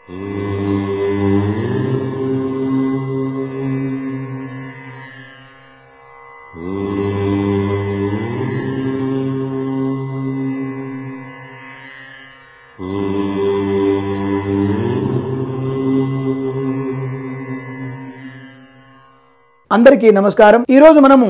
అందరికీ నమస్కారం। ఈ రోజు మనము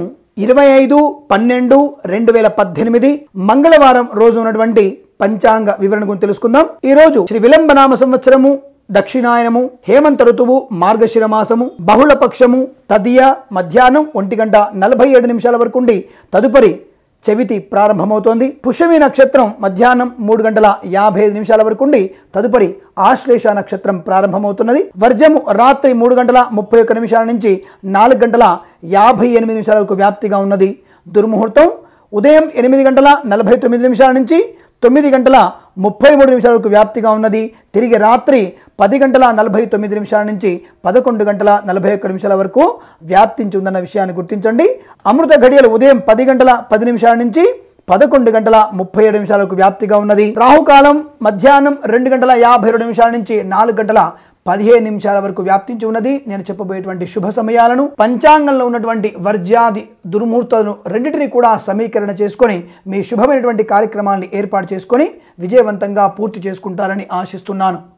25/12/2018 మంగళవారం రోజు ఉన్నటువంటి పంచాంగ వివరణ గురించి తెలుసుకుందాం। ఈ రోజు శ్రీ విలంబనామ సంవత్సరము, దక్షిణాయనము, హేమంత ఋతువు, మార్గశిర మాసము, బహుళ పక్షము, తదియ మధ్యాహ్నం 1:47 వరకు ఉండి తదుపరి చవితి ప్రారంభమవుతోంది। పుష్యమి నక్షత్రం మధ్యాహ్నం 3:55 వరకు ఉండి తదుపరి ఆశ్లేష నక్షత్రం ప్రారంభమవుతున్నది। వర్జము రాత్రి 3:31 నుంచి 4:58 వరకు వ్యాప్తిగా ఉన్నది। దుర్ముహూర్తం ఉదయం 8:49 నుంచి 9:33 వరకు వ్యాప్తిగా ఉన్నది। తిరిగి రాత్రి 10:49 నుంచి 11:41 వరకు వ్యాప్తించి ఉందన్న విషయాన్ని గుర్తించండి। అమృత ఘడియలు ఉదయం 10:10 నుంచి 11:37 వరకు వ్యాప్తిగా ఉన్నది। రాహుకాలం మధ్యాహ్నం 2:52 నుంచి 4:15 వరకు వ్యాప్తించి ఉన్నది। నేను చెప్పబోయేటువంటి శుభ సమయాలను, పంచాంగంలో ఉన్నటువంటి వర్జ్యాది దుర్ముహూర్తాలను రెండింటినీ కూడా సమీకరణ చేసుకొని మీ శుభమైనటువంటి కార్యక్రమాన్ని ఏర్పాటు చేసుకొని విజయవంతంగా పూర్తి చేసుకుంటారని ఆశిస్తున్నాను।